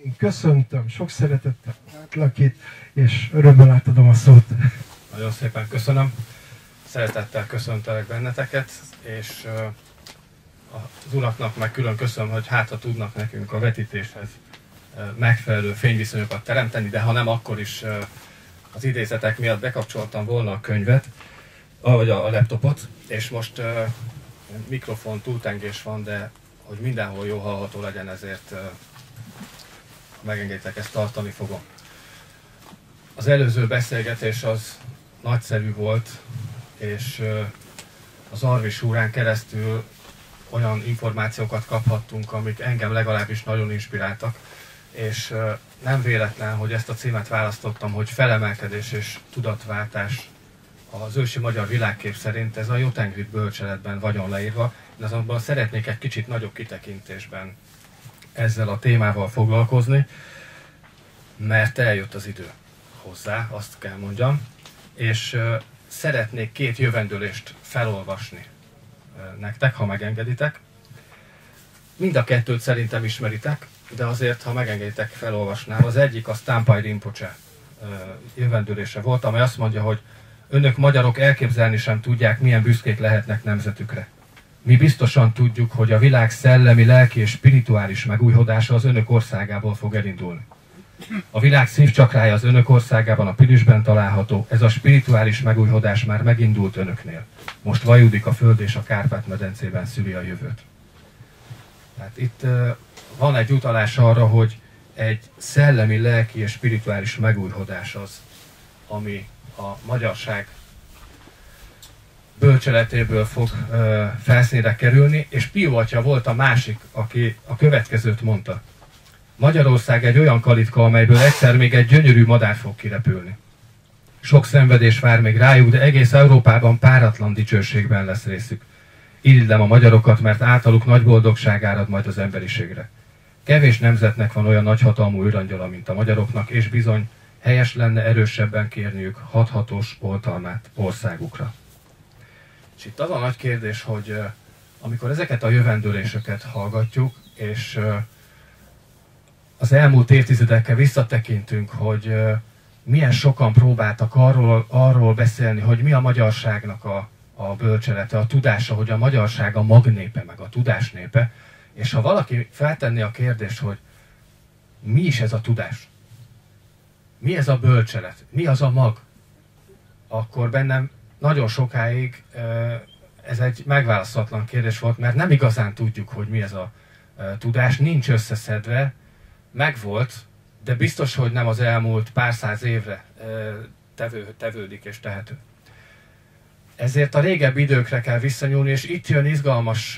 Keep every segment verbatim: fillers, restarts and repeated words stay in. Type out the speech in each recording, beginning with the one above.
Én köszöntöm, sok szeretettel látlak itt, és örömmel átadom a szót. Nagyon szépen köszönöm. Szeretettel köszöntelek benneteket, és az uraknak meg külön köszönöm, hogy hátra tudnak nekünk a vetítéshez megfelelő fényviszonyokat teremteni, de ha nem, akkor is az idézetek miatt bekapcsoltam volna a könyvet, vagy a laptopot, és most mikrofon túltengés van, de hogy mindenhol jó hallható legyen, ezért megengedtek, ezt tartani fogom. Az előző beszélgetés az nagyszerű volt, és az Arvis úrán keresztül olyan információkat kaphattunk, amik engem legalábbis nagyon inspiráltak, és nem véletlen, hogy ezt a címet választottam, hogy felemelkedés és tudatváltás az ősi magyar világkép szerint. Ez a Jotengrid bölcseletben vagyon leírva, de azonban szeretnék egy kicsit nagyobb kitekintésben ezzel a témával foglalkozni, mert eljött az idő hozzá, azt kell mondjam, és szeretnék két jövendőlést felolvasni nektek, ha megengeditek. Mind a kettőt szerintem ismeritek, de azért, ha megengeditek, felolvasnám. Az egyik a Stampai Rinpoche jövendőlése volt, amely azt mondja, hogy önök magyarok elképzelni sem tudják, milyen büszkék lehetnek nemzetükre. Mi biztosan tudjuk, hogy a világ szellemi, lelki és spirituális megújhodása az önök országából fog elindulni. A világ szívcsakrája az önök országában, a Pilisben található, ez a spirituális megújhodás már megindult önöknél. Most vajudik a föld és a Kárpát-medencében szüli a jövőt. Tehát itt uh, van egy utalás arra, hogy egy szellemi, lelki és spirituális megújhodás az, ami a magyarság bölcseletéből fog uh, felszínre kerülni, és Pio atya volt a másik, aki a következőt mondta. Magyarország egy olyan kalitka, amelyből egyszer még egy gyönyörű madár fog kirepülni. Sok szenvedés vár még rájuk, de egész Európában páratlan dicsőségben lesz részük. Irigylem a magyarokat, mert általuk nagy boldogság árad majd az emberiségre. Kevés nemzetnek van olyan nagyhatalmú őrangyala, mint a magyaroknak, és bizony helyes lenne erősebben kérniük hathatós oltalmát országukra. És itt az a nagy kérdés, hogy amikor ezeket a jövendőléseket hallgatjuk, és az elmúlt évtizedekkel visszatekintünk, hogy milyen sokan próbáltak arról, arról beszélni, hogy mi a magyarságnak a, a bölcselete, a tudása, hogy a magyarság a magnépe, meg a tudásnépe, és ha valaki feltenné a kérdést, hogy mi is ez a tudás, mi ez a bölcselet, mi az a mag, akkor bennem nagyon sokáig ez egy megválaszolatlan kérdés volt, mert nem igazán tudjuk, hogy mi ez a tudás, nincs összeszedve, megvolt, de biztos, hogy nem az elmúlt pár száz évre tevő, tevődik és tehető. Ezért a régebbi időkre kell visszanyúlni, és itt jön izgalmas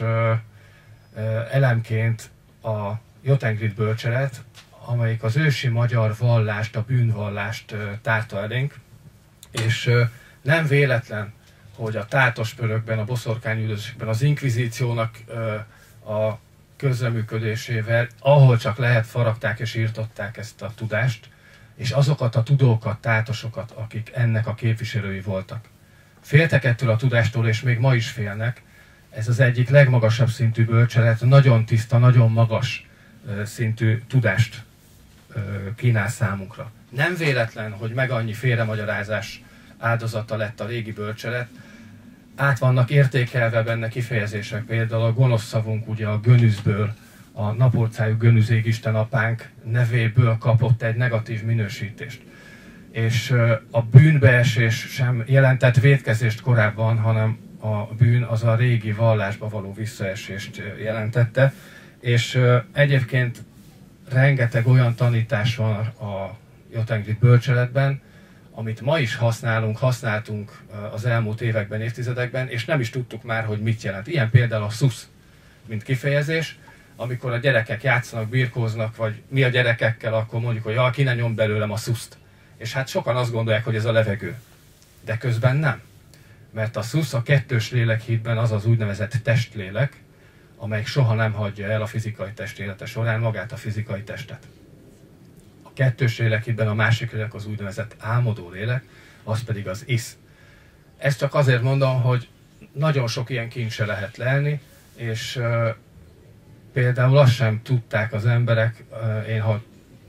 elemként a Jotengrid bölcselet, amelyik az ősi magyar vallást, a bűnvallást tárta elénk, és nem véletlen, hogy a tátospörökben, a boszorkányüldözésekben, az inkvizíciónak a közreműködésével, ahol csak lehet, faragták és írtották ezt a tudást, és azokat a tudókat, tátosokat, akik ennek a képviselői voltak. Féltek ettől a tudástól, és még ma is félnek. Ez az egyik legmagasabb szintű bölcselet, nagyon tiszta, nagyon magas szintű tudást kínál számunkra. Nem véletlen, hogy meg annyi félremagyarázás áldozata lett a régi bölcselet, át vannak értékelve benne kifejezések, például a gonosz szavunk ugye a gönüzből, a naporcájú gönüz égisten apánk nevéből kapott egy negatív minősítést. És a bűnbeesés sem jelentett vétkezést korábban, hanem a bűn az a régi vallásba való visszaesést jelentette. És egyébként rengeteg olyan tanítás van a Jotengrid bölcseletben, amit ma is használunk, használtunk az elmúlt években, évtizedekben, és nem is tudtuk már, hogy mit jelent. Ilyen például a szusz, mint kifejezés, amikor a gyerekek játszanak, birkóznak, vagy mi a gyerekekkel, akkor mondjuk, hogy ja, ki ne nyom belőlem a szuszt. És hát sokan azt gondolják, hogy ez a levegő. De közben nem. Mert a szusz a kettős lélekhídben az az úgynevezett testlélek, amelyik soha nem hagyja el a fizikai test élete során magát a fizikai testet. A kettős lélekhídben a másik lélek az úgynevezett álmodó lélek, az pedig az isz. Ezt csak azért mondom, hogy nagyon sok ilyen kincse lehet lelni, és uh, például azt sem tudták az emberek, uh, én ha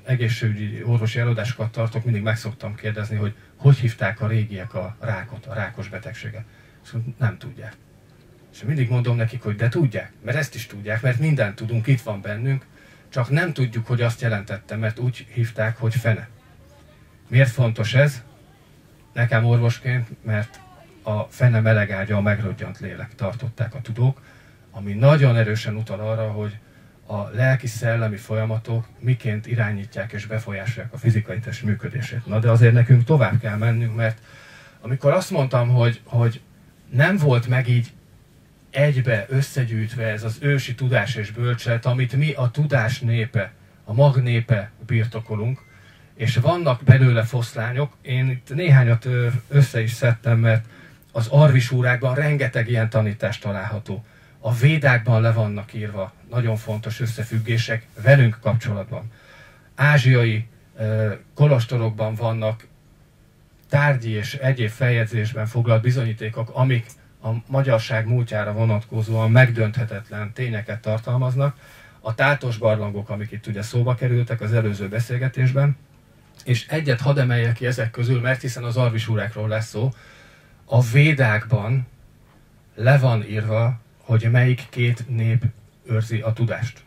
egészségügyi orvosi előadásokat tartok, mindig meg szoktam kérdezni, hogy hogy hívták a régiek a rákot, a rákos betegséget. Szóval nem tudják. És mindig mondom nekik, hogy de tudják, mert ezt is tudják, mert mindent tudunk, itt van bennünk, csak nem tudjuk, hogy azt jelentette, mert úgy hívták, hogy fene. Miért fontos ez? Nekem orvosként, mert a fene melegágya, a megröggyant lélek tartották a tudók, ami nagyon erősen utal arra, hogy a lelki-szellemi folyamatok miként irányítják és befolyásolják a fizikai test működését. Na de azért nekünk tovább kell mennünk, mert amikor azt mondtam, hogy, hogy nem volt meg így egybe összegyűjtve ez az ősi tudás és bölcselet, amit mi a tudás népe, a mag népe birtokolunk, és vannak belőle foszlányok. Én itt néhányat össze is szedtem, mert az arvisúrákban rengeteg ilyen tanítást található. A védákban le vannak írva nagyon fontos összefüggések velünk kapcsolatban. Ázsiai uh, kolostorokban vannak tárgyi és egyéb feljegyzésben foglalt bizonyítékok, amik a magyarság múltjára vonatkozóan megdönthetetlen tényeket tartalmaznak. A tátos barlangok, amik itt ugye szóba kerültek az előző beszélgetésben, és egyet hadd emeljek ki ezek közül, mert hiszen az arvisúrákról lesz szó, a védákban le van írva, hogy melyik két nép őrzi a tudást.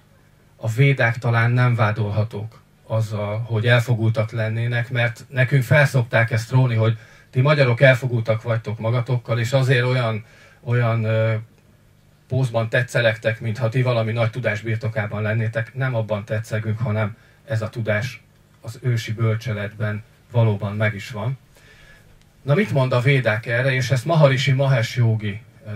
A védák talán nem vádolhatók azzal, hogy elfogultak lennének, mert nekünk felszokták ezt róni, hogy ti magyarok elfogultak vagytok magatokkal, és azért olyan, olyan ö, pózban tetszelegtek, mintha ti valami nagy tudás birtokában lennétek. Nem abban tetszegünk, hanem ez a tudás az ősi bölcseletben valóban meg is van. Na mit mond a védák erre, és ezt Maharishi Mahesh Yogi ö,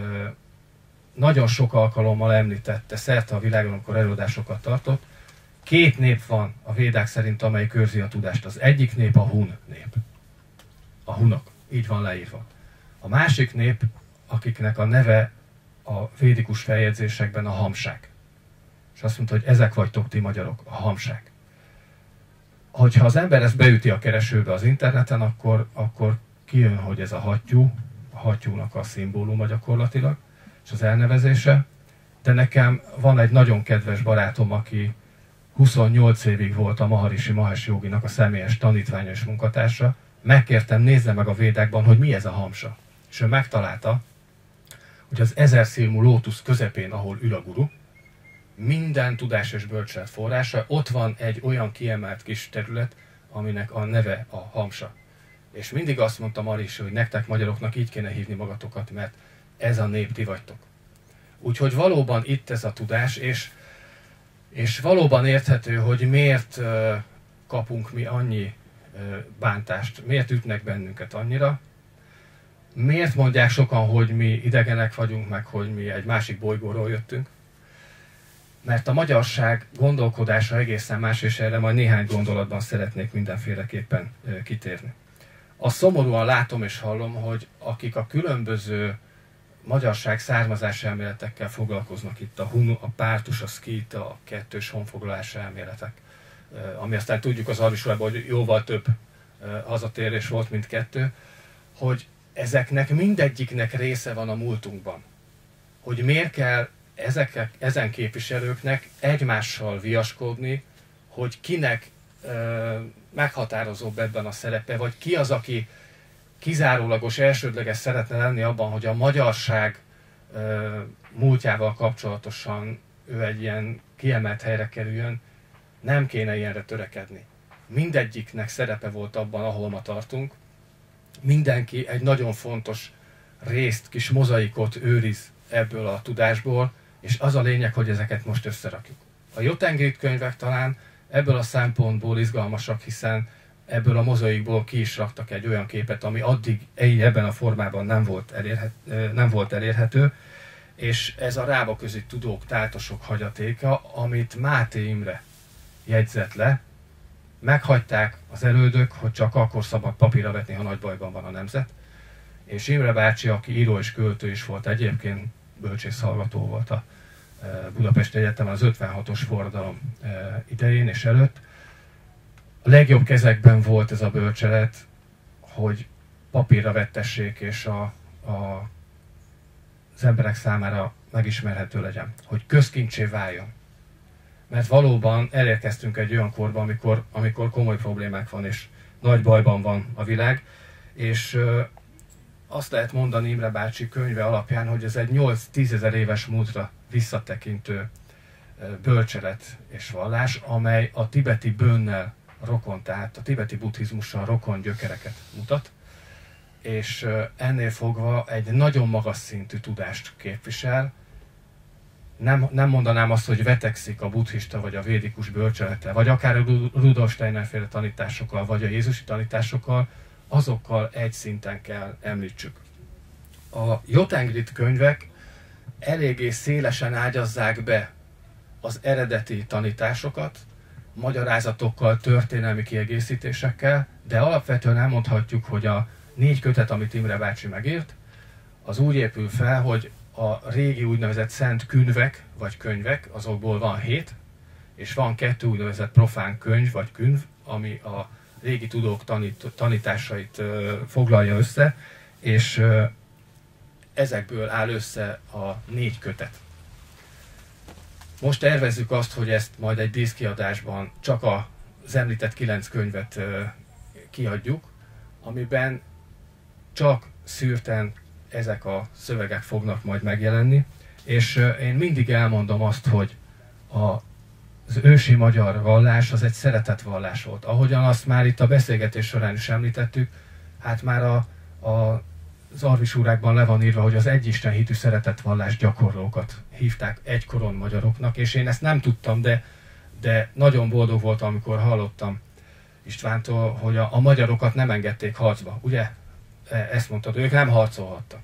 nagyon sok alkalommal említette, szerte a világon, amikor előadásokat tartott. Két nép van a védák szerint, amelyik őrzi a tudást. Az egyik nép a hun nép. A hunok. Így van leírva. A másik nép, akiknek a neve a védikus feljegyzésekben a hamság. És azt mondta, hogy ezek vagytok ti magyarok, a hamság. Hogyha az ember ezt beüti a keresőbe az interneten, akkor, akkor kijön, hogy ez a hattyú, a hattyúnak a szimbóluma gyakorlatilag, és az elnevezése. De nekem van egy nagyon kedves barátom, aki huszonnyolc évig volt a Maharishi Mahesh Yoginak a személyes tanítványa és munkatársa. Megkértem, nézze meg a védákban, hogy mi ez a hamsa. És ő megtalálta, hogy az ezerszilmú lótusz közepén, ahol ül a guru, minden tudás és bölcselet forrása, ott van egy olyan kiemelt kis terület, aminek a neve a hamsa. És mindig azt mondta Maharishi, hogy nektek magyaroknak így kéne hívni magatokat, mert ez a nép ti vagytok. Úgyhogy valóban itt ez a tudás, és, és valóban érthető, hogy miért uh, kapunk mi annyi uh, bántást, miért ütnek bennünket annyira, miért mondják sokan, hogy mi idegenek vagyunk, meg hogy mi egy másik bolygóról jöttünk. Mert a magyarság gondolkodása egészen más, és erre majd néhány gondolatban szeretnék mindenféleképpen uh, kitérni. Azt szomorúan látom és hallom, hogy akik a különböző magyarság származás elméletekkel foglalkoznak itt, a hun, a pártus, a szkíta, a kettős honfoglalás elméletek, ami aztán tudjuk az arvisúrában, hogy jóval több hazatérés volt, mint kettő, hogy ezeknek mindegyiknek része van a múltunkban. Hogy miért kell ezek, ezen képviselőknek egymással viaskodni, hogy kinek ö, meghatározóbb ebben a szerepe, vagy ki az, aki kizárólagos, elsődleges szeretne lenni abban, hogy a magyarság ö, múltjával kapcsolatosan ő egy ilyen kiemelt helyre kerüljön, nem kéne ilyenre törekedni. Mindegyiknek szerepe volt abban, ahol ma tartunk. Mindenki egy nagyon fontos részt, kis mozaikot őriz ebből a tudásból, és az a lényeg, hogy ezeket most összerakjuk. A Jotengrit könyvek talán ebből a szempontból izgalmasak, hiszen ebből a mozaikból ki is raktak egy olyan képet, ami addig ebben a formában nem volt, elérhet, nem volt elérhető, és ez a rábaközi tudók, táltosok hagyatéka, amit Máté Imre jegyzett le. Meghagyták az elődök, hogy csak akkor szabad papírra vetni, ha nagy bajban van a nemzet. És Imre bácsi, aki író és költő is volt, egyébként bölcsészhallgató volt a Budapesti Egyetemen az ötvenhatos forradalom idején és előtt, a legjobb kezekben volt ez a bölcselet, hogy papírra vettessék, és a, a, az emberek számára megismerhető legyen, hogy közkincsé váljon. mert valóban elérkeztünk egy olyan korba, amikor, amikor komoly problémák van, és nagy bajban van a világ, és azt lehet mondani Imre bácsi könyve alapján, hogy ez egy nyolc-tízezer éves múltra visszatekintő bölcselet és vallás, amely a tibeti bönnel rokon, tehát a tibeti buddhizmussal rokon gyökereket mutat, és ennél fogva egy nagyon magas szintű tudást képvisel. Nem, nem mondanám azt, hogy vetekszik a buddhista vagy a védikus bölcselettel, vagy akár a Rudolf Steiner féle tanításokkal, vagy a jézusi tanításokkal, azokkal egy szinten kell említsük. A Jotengrit könyvek eléggé szélesen ágyazzák be az eredeti tanításokat, magyarázatokkal, történelmi kiegészítésekkel, de alapvetően elmondhatjuk, hogy a négy kötet, amit Imre bácsi megírt, az úgy épül fel, hogy a régi úgynevezett szent könyvek, vagy könyvek, azokból van hét, és van kettő úgynevezett profán könyv, vagy könyv, ami a régi tudók tanít, tanításait ö, foglalja össze, és ö, ezekből áll össze a négy kötet. Most tervezzük azt, hogy ezt majd egy díszkiadásban csak az említett kilenc könyvet ö, kiadjuk, amiben csak szűrten ezek a szövegek fognak majd megjelenni, és ö, én mindig elmondom azt, hogy a az ősi magyar vallás az egy szeretetvallás volt. Ahogyan azt már itt a beszélgetés során is említettük, hát már a, a, az arvisúrákban le van írva, hogy az egyisten hitű szeretetvallás gyakorlókat hívták egykoron magyaroknak, és én ezt nem tudtam, de, de nagyon boldog voltam, amikor hallottam Istvántól, hogy a, a magyarokat nem engedték harcba. Ugye? Ezt mondtad, ők nem harcolhattak.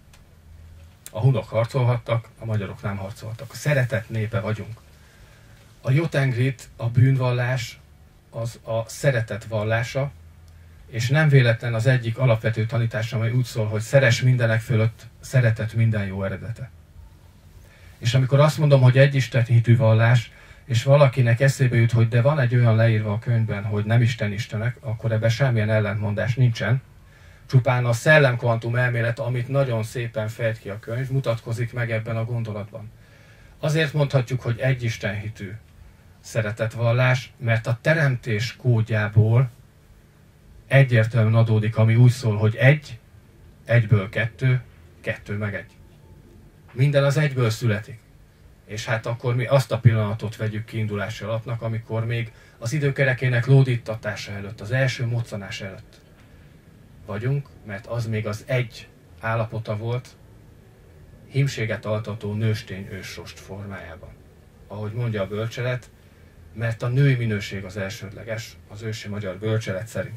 A hunok harcolhattak, a magyarok nem harcolhattak. A szeretet népe vagyunk. A Jotengrit, a bűnvallás, az a szeretet vallása, és nem véletlen az egyik alapvető tanítás, amely úgy szól, hogy szeress mindenek fölött, szeretet minden jó eredete. És amikor azt mondom, hogy egyisten hitű vallás, és valakinek eszébe jut, hogy de van egy olyan leírva a könyvben, hogy nem Isten Istenek, akkor ebben semmilyen ellentmondás nincsen. Csupán a szellemkvantum elmélet, amit nagyon szépen fejt ki a könyv, mutatkozik meg ebben a gondolatban. Azért mondhatjuk, hogy egyisten hitű szeretetvallás, mert a teremtés kódjából egyértelműen adódik, ami úgy szól, hogy egy, egyből kettő, kettő meg egy. Minden az egyből születik. És hát akkor mi azt a pillanatot vegyük kiindulási alapnak, amikor még az időkerekének lódítatása előtt, az első moccanás előtt vagyunk, mert az még az egy állapota volt, hímséget altató nőstény ősrost formájában. Ahogy mondja a bölcselet, mert a női minőség az elsődleges, az ősi magyar bölcselet szerint.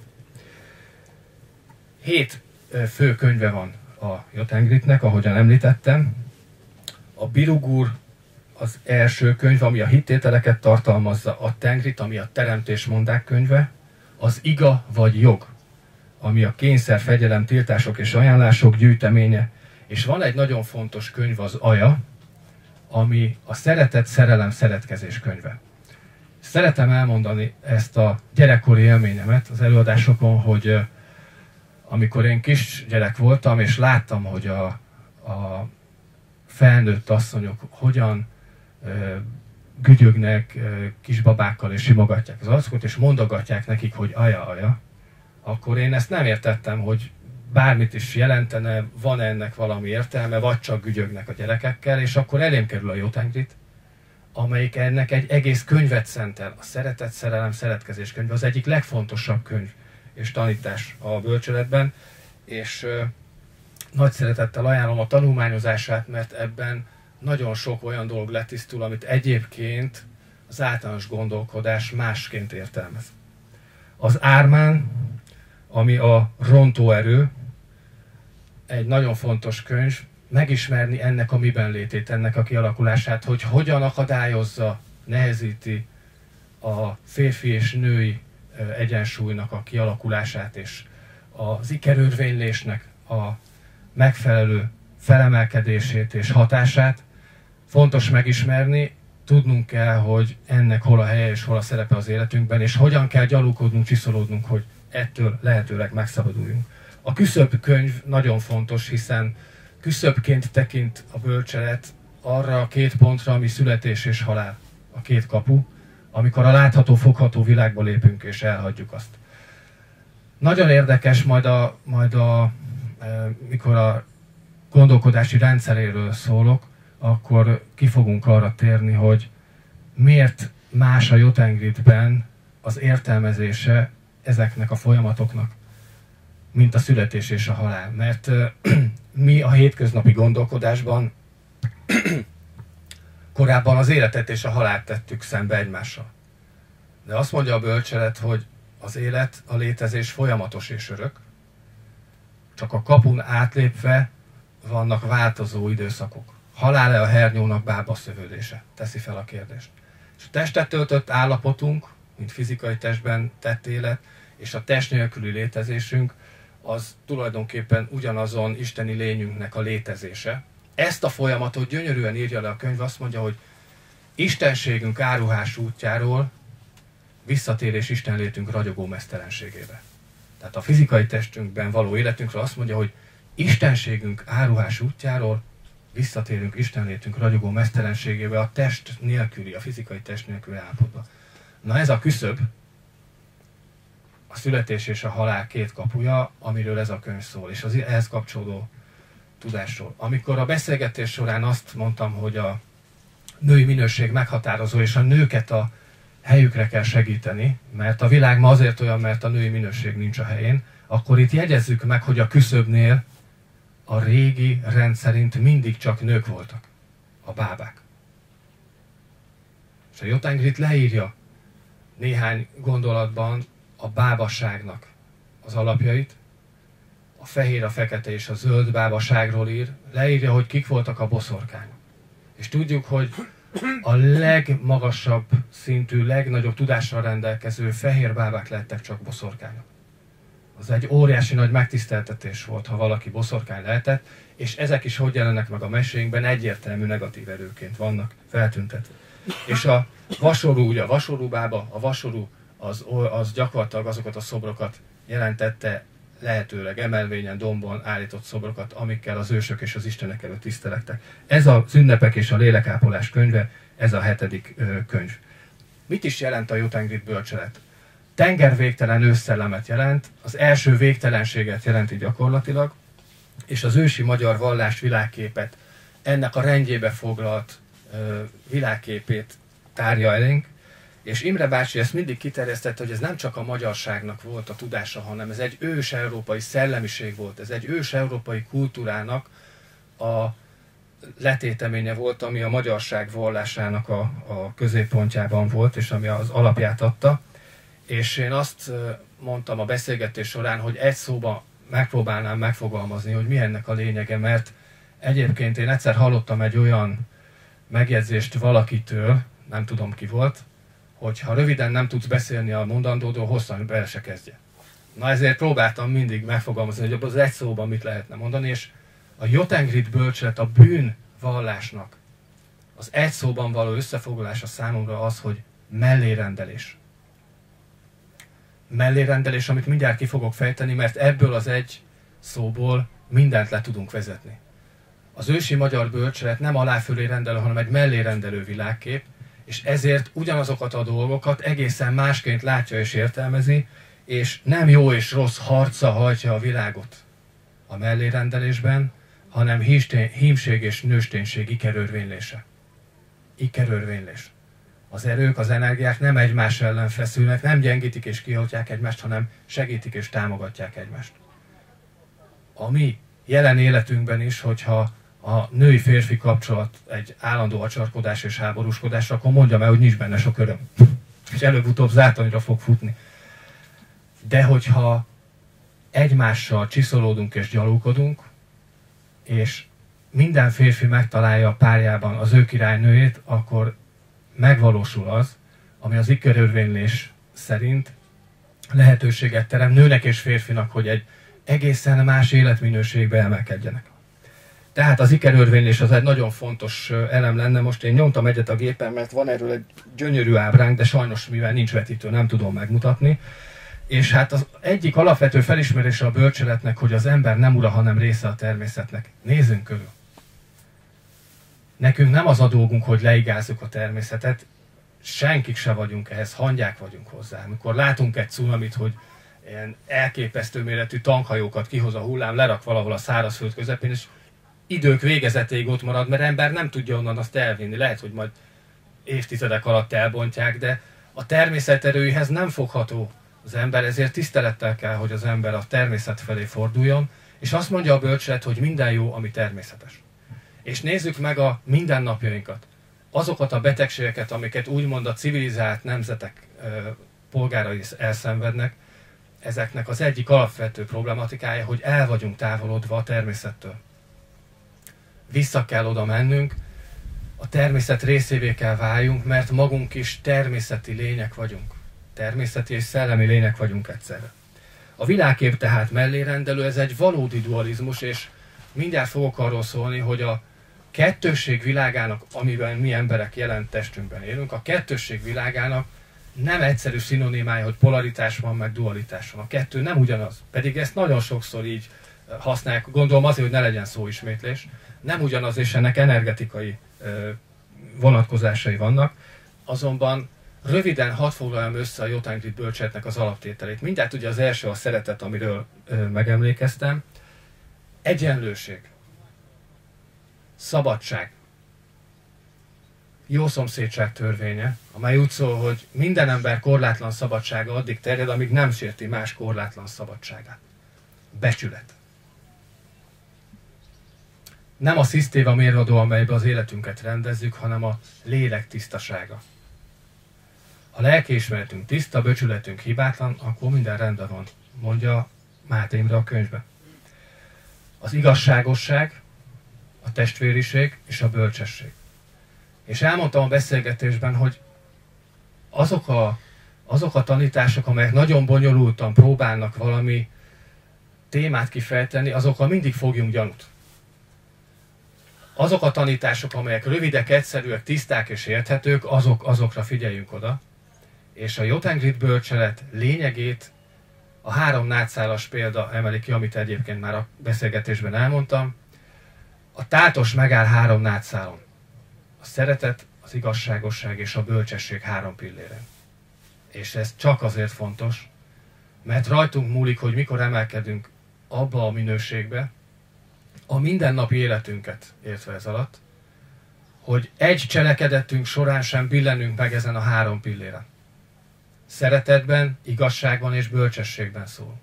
Hét fő könyve van a Jotengritnek, ahogyan említettem. A Birugur az első könyv, ami a hittételeket tartalmazza, a Tengrit, ami a teremtésmondák könyve, az Iga vagy jog, ami a kényszer, fegyelem, tiltások és ajánlások gyűjteménye, és van egy nagyon fontos könyv, az Aja, ami a szeretet, szerelem, szeretkezés könyve. Szeretem elmondani ezt a gyerekkori élményemet az előadásokon, hogy amikor én kisgyerek voltam, és láttam, hogy a, a felnőtt asszonyok hogyan ö, gügyögnek ö, kisbabákkal, és simogatják az arcukat, és mondogatják nekik, hogy aja, aja, akkor én ezt nem értettem, hogy bármit is jelentene, van ennek valami értelme, vagy csak gügyögnek a gyerekekkel, és akkor elém kerül a Jotengrit, amelyik ennek egy egész könyvet szentel. A szeretet, szerelem, szeretkezés könyv az egyik legfontosabb könyv és tanítás a bölcseletben, és ö, nagy szeretettel ajánlom a tanulmányozását, mert ebben nagyon sok olyan dolog letisztul, amit egyébként az általános gondolkodás másként értelmez. Az Ármán, ami a rontóerő, egy nagyon fontos könyv, megismerni ennek a miben létét, ennek a kialakulását, hogy hogyan akadályozza, nehezíti a férfi és női egyensúlynak a kialakulását, és az ikerörvénylésnek a megfelelő felemelkedését és hatását. Fontos megismerni, tudnunk kell, hogy ennek hol a helye és hol a szerepe az életünkben, és hogyan kell gyalulkodnunk, csiszolódnunk, hogy ettől lehetőleg megszabaduljunk. A küszöb könyv nagyon fontos, hiszen küszöbként tekint a bölcselet arra a két pontra, ami születés és halál. A két kapu, amikor a látható, fogható világba lépünk és elhagyjuk azt. Nagyon érdekes, majd a, majd a mikor a gondolkodási rendszeréről szólok, akkor ki fogunk arra térni, hogy miért más a Jotengridben az értelmezése ezeknek a folyamatoknak, mint a születés és a halál. Mert mi a hétköznapi gondolkodásban korábban az életet és a halált tettük szembe egymással. De azt mondja a bölcselet, hogy az élet, a létezés folyamatos és örök, csak a kapun átlépve vannak változó időszakok. Halál-e a hernyónak bábaszövődése? Teszi fel a kérdést. És a testet töltött állapotunk, mint fizikai testben tett élet, és a test nélküli létezésünk, az tulajdonképpen ugyanazon isteni lényünknek a létezése. Ezt a folyamatot gyönyörűen írja le a könyv, azt mondja, hogy istenségünk áruhás útjáról visszatérés istenlétünk ragyogó meztelenségébe. Tehát a fizikai testünkben való életünkről azt mondja, hogy istenségünk áruhás útjáról visszatérünk istenlétünk ragyogó meztelenségébe, a test nélküli, a fizikai test nélküli állapotba. Na ez a küszöb, a születés és a halál két kapuja, amiről ez a könyv szól, és az ehhez kapcsolódó tudásról. Amikor a beszélgetés során azt mondtam, hogy a női minőség meghatározó, és a nőket a helyükre kell segíteni, mert a világ ma azért olyan, mert a női minőség nincs a helyén, akkor itt jegyezzük meg, hogy a küszöbnél a régi rend szerint mindig csak nők voltak, a bábák. És a Jotengrid leírja néhány gondolatban a bábaságnak az alapjait, a fehér, a fekete és a zöld bábaságról ír, leírja, hogy kik voltak a boszorkányok. És tudjuk, hogy a legmagasabb szintű, legnagyobb tudással rendelkező fehér bábák lettek csak boszorkányok. Az egy óriási nagy megtiszteltetés volt, ha valaki boszorkány lehetett, és ezek is hogy jelennek meg a meséinkben, egyértelmű negatív erőként vannak feltüntetve. És a vasorú, ugye a vasorú bába, a vasorú az, az gyakorlatilag azokat a szobrokat jelentette, lehetőleg emelvényen, dombon állított szobrokat, amikkel az ősök és az istenek előtt tisztelektek. Ez az ünnepek és a lélekápolás könyve, ez a hetedik ö, könyv. Mit is jelent a Jotengrid bölcselet? Tenger végtelen ősszellemet jelent, az első végtelenséget jelenti gyakorlatilag, és az ősi magyar vallás világképet, ennek a rendjébe foglalt ö, világképét tárja elénk, és Imre bácsi ezt mindig kiterjesztette, hogy ez nem csak a magyarságnak volt a tudása, hanem ez egy ős-európai szellemiség volt, ez egy ős-európai kultúrának a letéteménye volt, ami a magyarság vallásának a, a középpontjában volt, és ami az alapját adta. És én azt mondtam a beszélgetés során, hogy egy szóban megpróbálnám megfogalmazni, hogy mi ennek a lényege, mert egyébként én egyszer hallottam egy olyan megjegyzést valakitől, nem tudom ki volt, hogy ha röviden nem tudsz beszélni a mondandódról, hosszan bele se kezdje. Na ezért próbáltam mindig megfogalmazni, hogy az egy szóban mit lehetne mondani, és a Jotengrid bölcselet a bűnvallásnak az egy szóban való összefoglalása számomra az, hogy mellérendelés. Mellérendelés, amit mindjárt ki fogok fejteni, mert ebből az egy szóból mindent le tudunk vezetni. Az ősi magyar bölcselet nem aláfölé rendelő, hanem egy mellérendelő világkép, és ezért ugyanazokat a dolgokat egészen másként látja és értelmezi, és nem jó és rossz harca hajtja a világot a mellérendelésben, hanem hímség és nősténység ikerörvénylése. Ikerörvénylés. Az erők, az energiák nem egymás ellen feszülnek, nem gyengítik és kihatják egymást, hanem segítik és támogatják egymást. A mi jelen életünkben is, hogyha a női-férfi kapcsolat egy állandó acsarkodás és háborúskodás, akkor mondjam el, hogy nincs benne sok öröm. És előbb-utóbb zátonyra fog futni. De hogyha egymással csiszolódunk és gyalókodunk, és minden férfi megtalálja a párjában az ő királynőjét, akkor megvalósul az, ami az ikerörvénylés szerint lehetőséget terem nőnek és férfinak, hogy egy egészen más életminőségbe emelkedjenek. Tehát az ikerörvénylés az egy nagyon fontos elem lenne. Most én nyomtam egyet a gépen, mert van erről egy gyönyörű ábránk, de sajnos mivel nincs vetítő, nem tudom megmutatni. És hát az egyik alapvető felismerése a bölcseletnek, hogy az ember nem ura, hanem része a természetnek. Nézzünk körül. Nekünk nem az a dolgunk, hogy leigázzuk a természetet, senkik se vagyunk ehhez, hangyák vagyunk hozzá. Amikor látunk egy cunamit, hogy ilyen elképesztő méretű tankhajókat kihoz a hullám, lerak valahol a szárazföld közepén, és idők végezetéig ott marad, mert ember nem tudja onnan azt elvinni. Lehet, hogy majd évtizedek alatt elbontják, de a természet erőihez nem fogható az ember, ezért tisztelettel kell, hogy az ember a természet felé forduljon, és azt mondja a bölcselet, hogy minden jó, ami természetes. És nézzük meg a mindennapjainkat. Azokat a betegségeket, amiket úgymond a civilizált nemzetek polgárai elszenvednek, ezeknek az egyik alapvető problematikája, hogy el vagyunk távolodva a természettől. Vissza kell oda mennünk, a természet részévé kell váljunk, mert magunk is természeti lények vagyunk. Természeti és szellemi lények vagyunk egyszerre. A világkép tehát mellérendelő, ez egy valódi dualizmus, és mindjárt fogok arról szólni, hogy a kettősség világának, amiben mi emberek jelen testünkben élünk, a kettősség világának nem egyszerű szinonimája, hogy polaritás van, meg dualitás van. A kettő nem ugyanaz. Pedig ezt nagyon sokszor így használják, gondolom azért, hogy ne legyen szóismétlés. Nem ugyanaz, és ennek energetikai ö, vonatkozásai vannak. Azonban röviden hadd foglaljam össze a Jotengrid bölcseletnek az alaptételét. Mindjárt ugye az első a szeretet, amiről ö, megemlékeztem. Egyenlőség. Szabadság. Jó szomszédság törvénye, amely úgy szól, hogy minden ember korlátlan szabadsága addig terjed, amíg nem sérti más korlátlan szabadságát. Becsület. Nem a szisztéma mérvadó, amelybe az életünket rendezzük, hanem a lélek tisztasága. Ha lelkiismeretünk tiszta, becsületünk hibátlan, akkor minden rendben van, mondja Máté Imre a könyvben. Az igazságosság, a testvériség és a bölcsesség. És elmondtam a beszélgetésben, hogy azok a, azok a tanítások, amelyek nagyon bonyolultan próbálnak valami témát kifejteni, azokkal mindig fogjunk gyanút. Azok a tanítások, amelyek rövidek, egyszerűek, tiszták és érthetők, azok, azokra figyeljünk oda. És a Jotengrid bölcselet lényegét a három nátszálas példa emeli ki, amit egyébként már a beszélgetésben elmondtam. A tátos megáll három nátszálon. A szeretet, az igazságosság és a bölcsesség három pilléren. És ez csak azért fontos, mert rajtunk múlik, hogy mikor emelkedünk abba a minőségbe, a mindennapi életünket értve ez alatt, hogy egy cselekedetünk során sem billenünk meg ezen a három pilléren. Szeretetben, igazságban és bölcsességben szól.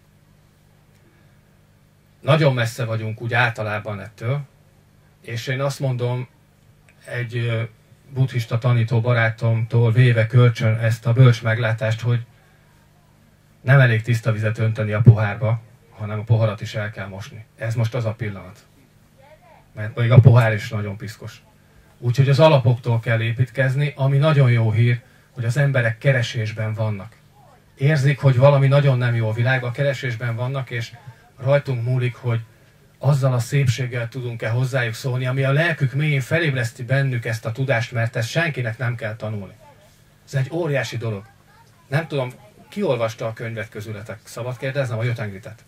Nagyon messze vagyunk úgy általában ettől, és én azt mondom, egy buddhista tanító barátomtól véve kölcsön ezt a bölcs meglátást, hogy nem elég tiszta vizet önteni a pohárba, hanem a poharat is el kell mosni. Ez most az a pillanat. Mert még a pohár is nagyon piszkos. Úgyhogy az alapoktól kell építkezni, ami nagyon jó hír, hogy az emberek keresésben vannak. Érzik, hogy valami nagyon nem jó a világban, keresésben vannak, és rajtunk múlik, hogy azzal a szépséggel tudunk-e hozzájuk szólni, ami a lelkük mélyén felébreszti bennük ezt a tudást, mert ezt senkinek nem kell tanulni. Ez egy óriási dolog. Nem tudom, ki olvasta a könyvet közületek? Szabad kérdeznem a Jotengridet?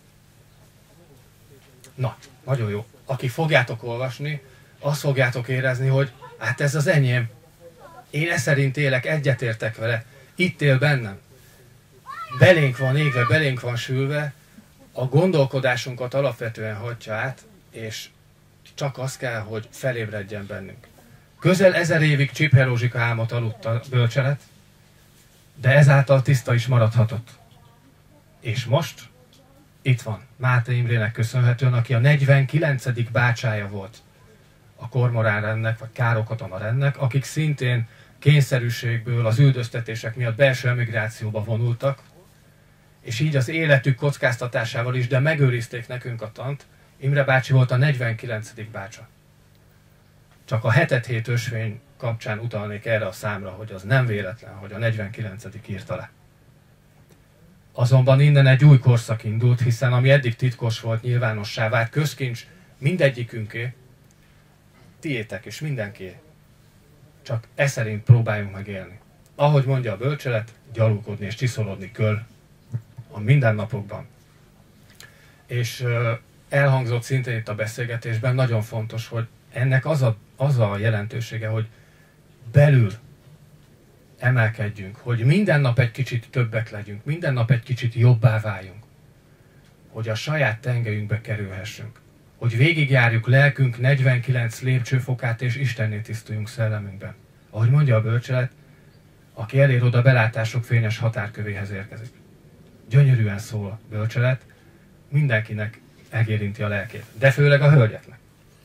Na, nagyon jó. Akik fogjátok olvasni, azt fogjátok érezni, hogy hát ez az enyém. Én e szerint élek, egyetértek vele. Itt él bennem. Belénk van égve, belénk van sülve, a gondolkodásunkat alapvetően hagyja át, és csak az kell, hogy felébredjen bennünk. Közel ezer évig Csiphe Rózsika álmot aludt a bölcselet, de ezáltal tiszta is maradhatott. És most itt van, Máté Imrének köszönhetően, aki a negyvenkilencedik bácsája volt a Kormorán rendnek, vagy Károly Katona rendnek, akik szintén kényszerűségből, az üldöztetések miatt belső emigrációba vonultak, és így az életük kockáztatásával is, de megőrizték nekünk a tant. Imre bácsi volt a negyvenkilencedik bácsa. Csak a hetet hét ösvény kapcsán utalnék erre a számra, hogy az nem véletlen, hogy a negyvenkilencedik írta le. Azonban innen egy új korszak indult, hiszen ami eddig titkos volt, nyilvánossá vált, közkincs mindegyikünké, tiétek és mindenkié. Csak e szerint próbáljunk meg élni. Ahogy mondja a bölcselet, gyalulkodni és csiszolódni kell a mindennapokban. És uh, elhangzott szintén itt a beszélgetésben, nagyon fontos, hogy ennek az a, az a jelentősége, hogy belül emelkedjünk, hogy minden nap egy kicsit többek legyünk, minden nap egy kicsit jobbá váljunk, hogy a saját tengelyünkbe kerülhessünk, hogy végigjárjuk lelkünk negyvenkilenc lépcsőfokát, és Istenné tisztuljunk szellemünkben. Ahogy mondja a bölcselet, aki elér oda, belátások fényes határkövéhez érkezik. Gyönyörűen szól a bölcselet, mindenkinek megérinti a lelkét, de főleg a hölgyeknek.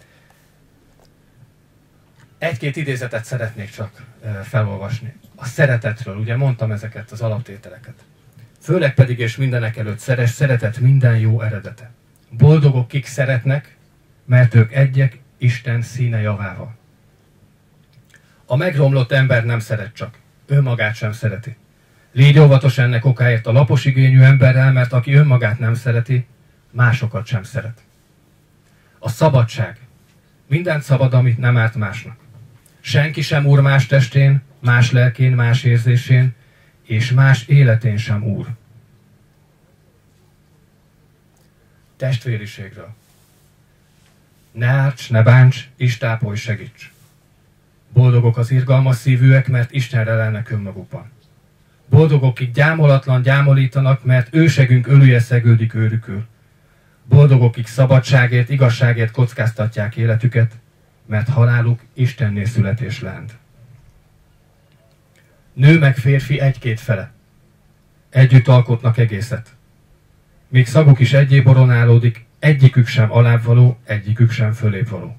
Egy-két idézetet szeretnék csak felolvasni. A szeretetről, ugye mondtam ezeket az alaptételeket. Főleg pedig és mindenek előtt szeres, szeretet minden jó eredete. Boldogok, kik szeretnek, mert ők egyek Isten színe javával. A megromlott ember nem szeret csak, önmagát sem szereti. Légy óvatos ennek okáért a lapos igényű emberrel, mert aki önmagát nem szereti, másokat sem szeret. A szabadság. Mindent szabad, amit nem árt másnak. Senki sem úr más testén, más lelkén, más érzésén, és más életén sem úr. Testvériségről. Ne árts, ne bánts, is tápolj, segíts. Boldogok az irgalmas szívűek, mert Istenre lelnek önmagukban. Boldogok, kik gyámolatlan gyámolítanak, mert ősegünk ölüje szegődik őrükül. Boldogok, kik szabadságért, igazságért kockáztatják életüket, mert haláluk Istennél születés lent. Nő meg férfi egy-két fele. Együtt alkotnak egészet. Míg szaguk is egyé boronálódik, egyikük sem alábbvaló, egyikük sem fölépvaló.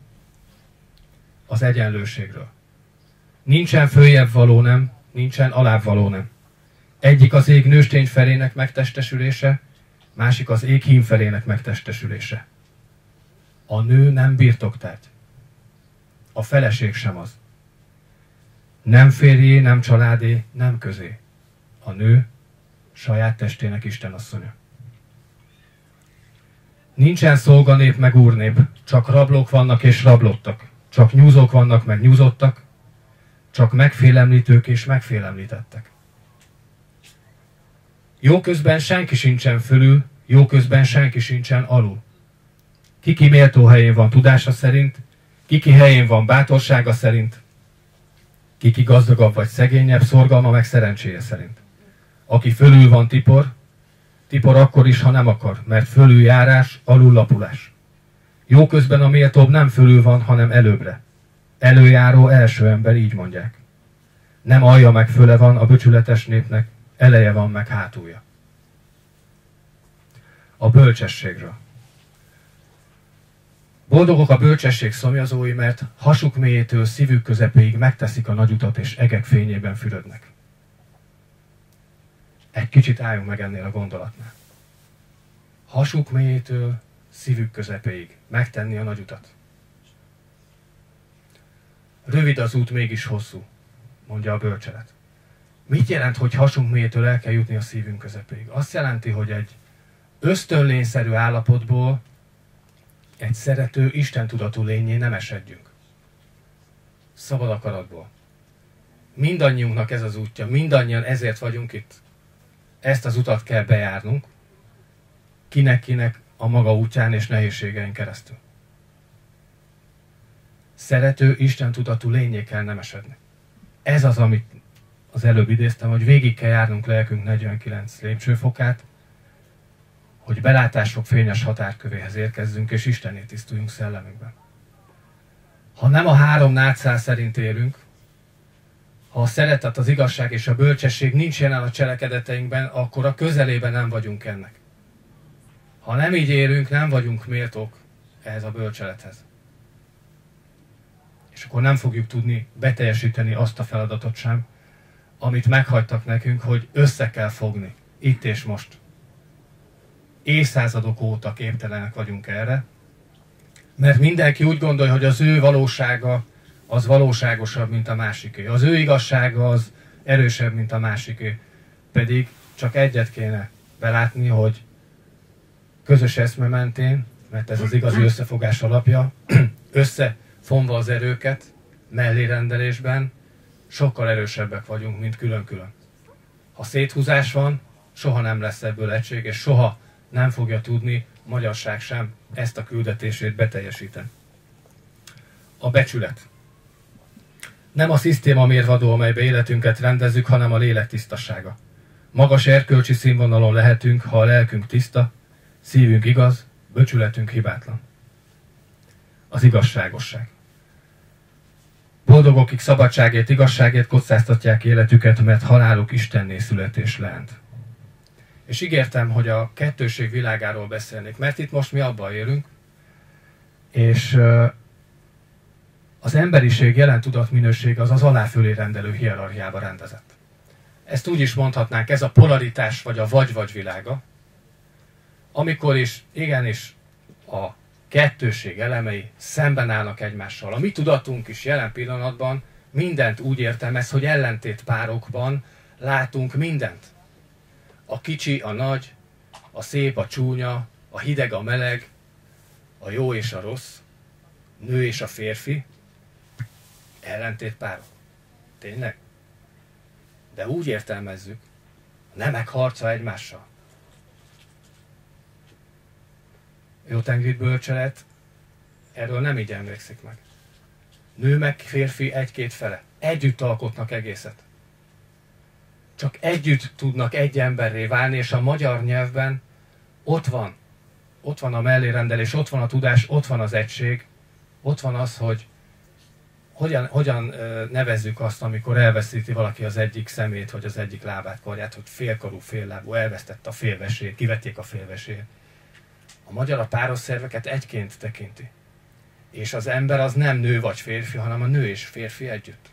Az egyenlőségről. Nincsen följebb való nem, nincsen alábbvaló nem. Egyik az ég nőstény felének megtestesülése, másik az ég hím felének megtestesülése. A nő nem birtoktárgy. A feleség sem az. Nem férjé, nem családé, nem közé. A nő saját testének istenasszonya. Nincsen szolganép meg úrnép, csak rablók vannak és rablottak, csak nyúzók vannak meg nyúzottak, csak megfélemlítők és megfélemlítettek. Jó közben senki sincsen fölül, jó közben senki sincsen alul. Kiki méltó helyén van tudása szerint, kiki helyén van bátorsága szerint, kiki gazdagabb vagy szegényebb, szorgalma meg szerencséje szerint. Aki fölül van tipor, tipor akkor is, ha nem akar, mert fölüljárás, alul lapulás. Jó közben a méltóbb nem fölül van, hanem előbbre. Előjáró első ember, így mondják. Nem alja meg föle van a becsületes népnek, eleje van meg hátulja. A bölcsességről. Boldogok a bölcsesség szomjazói, mert hasuk mélyétől szívük közepéig megteszik a nagy utat, és egek fényében fürödnek. Egy kicsit álljunk meg ennél a gondolatnál. Hasuk mélyétől szívük közepéig megtenni a nagy utat. Rövid az út, mégis hosszú, mondja a bölcselet. Mit jelent, hogy hasunk mélyétől el kell jutni a szívünk közepéig? Azt jelenti, hogy egy ösztönlényszerű állapotból egy szerető, istentudatú lényé nem esedjünk. Szabad akaratból. Mindannyiunknak ez az útja, mindannyian ezért vagyunk itt. Ezt az utat kell bejárnunk, kinek-kinek a maga útján és nehézségein keresztül. Szerető, istentudatú lényé kell nem esedni. Ez az, amit az előbb idéztem, hogy végig kell járnunk lelkünk negyvenkilenc lépcsőfokát, hogy belátások fényes határkövéhez érkezzünk, és Istenné tisztuljunk szellemünkben. Ha nem a három nátszál szerint élünk, ha a szeretet, az igazság és a bölcsesség nincs jelen a cselekedeteinkben, akkor a közelében nem vagyunk ennek. Ha nem így élünk, nem vagyunk méltók ehhez a bölcselethez. És akkor nem fogjuk tudni beteljesíteni azt a feladatot sem, amit meghagytak nekünk, hogy össze kell fogni, itt és most. Évszázadok óta képtelenek vagyunk erre, mert mindenki úgy gondolja, hogy az ő valósága az valóságosabb, mint a másiké. Az ő igazsága az erősebb, mint a másiké. Pedig csak egyet kéne belátni, hogy közös eszme mentén, mert ez az igazi összefogás alapja, összefonva az erőket, mellérendelésben, sokkal erősebbek vagyunk, mint külön-külön. Ha széthúzás van, soha nem lesz ebből egység, és soha nem fogja tudni magyarság sem ezt a küldetését beteljesíteni. A becsület. Nem a szisztéma mérvadó, amelybe életünket rendezzük, hanem a lélek tisztasága. Magas erkölcsi színvonalon lehetünk, ha a lelkünk tiszta, szívünk igaz, becsületünk hibátlan. Az igazságosság. Boldogok, akik szabadságért, igazságért kockáztatják életüket, mert haláluk Istenné születés leent. És ígértem, hogy a kettőség világáról beszélnék, mert itt most mi abban élünk, és az emberiség jelen tudatminősége az az aláfölé rendelő hierarchiába rendezett. Ezt úgy is mondhatnánk, ez a polaritás vagy a vagy-vagy világa, amikor is igenis a kettőség elemei szemben állnak egymással. A mi tudatunk is jelen pillanatban mindent úgy értelmez, hogy ellentét párokban látunk mindent. A kicsi, a nagy, a szép, a csúnya, a hideg, a meleg, a jó és a rossz, nő és a férfi, ellentét párok. Tényleg? De úgy értelmezzük, a nemek harca egymással. Jótengri bölcselet erről nem így emlékszik meg. Nő meg férfi egy-két fele. Együtt alkotnak egészet. Csak együtt tudnak egy emberré válni, és a magyar nyelvben ott van. Ott van a mellérendelés, ott van a tudás, ott van az egység, ott van az, hogy hogyan, hogyan nevezzük azt, amikor elveszíti valaki az egyik szemét, vagy az egyik lábát, karját, hogy félkarú, féllábú, elvesztette a félvesét, kivették a félvesét. A magyar a páros szerveket egyként tekinti. És az ember az nem nő vagy férfi, hanem a nő és férfi együtt.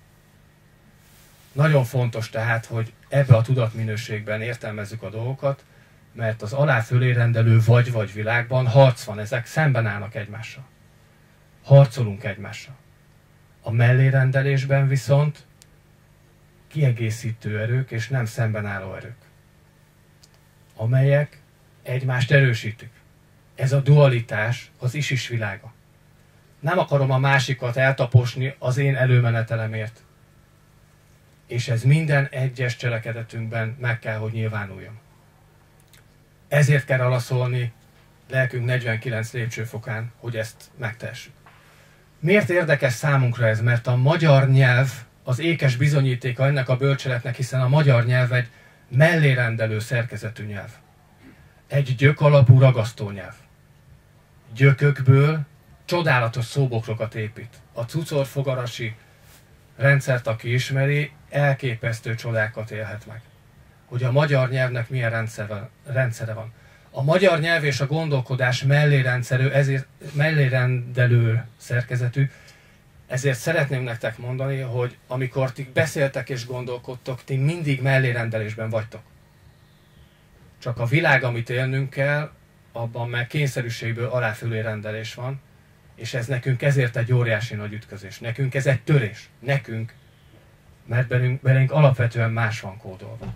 Nagyon fontos tehát, hogy ebbe a tudatminőségben értelmezzük a dolgokat, mert az alá-fölé rendelő vagy-vagy világban harc van, ezek szemben állnak egymással. Harcolunk egymással. A mellérendelésben viszont kiegészítő erők és nem szemben álló erők, amelyek egymást erősítik. Ez a dualitás az is-is világa. Nem akarom a másikat eltaposni az én előmenetelemért. És ez minden egyes cselekedetünkben meg kell, hogy nyilvánuljon. Ezért kell alaszolni lelkünk negyvenkilenc lépcsőfokán, hogy ezt megtehessük. Miért érdekes számunkra ez? Mert a magyar nyelv az ékes bizonyítéka ennek a bölcseletnek, hiszen a magyar nyelv egy mellérendelő szerkezetű nyelv. Egy gyök alapú ragasztó nyelv. Gyökökből csodálatos szóbokrokat épít. A cucorfogarasi rendszert, aki ismeri, elképesztő csodákat élhet meg. Hogy a magyar nyelvnek milyen rendszere van. A magyar nyelv és a gondolkodás mellérendszerű, ezért mellérendelő szerkezetű, ezért szeretném nektek mondani, hogy amikor ti beszéltek és gondolkodtok, ti mindig mellérendelésben vagytok. Csak a világ, amit élnünk kell, abban meg kényszerűségből aláfölé rendelés van, és ez nekünk ezért egy óriási nagy ütközés. Nekünk ez egy törés. Nekünk, mert belünk, belénk alapvetően más van kódolva.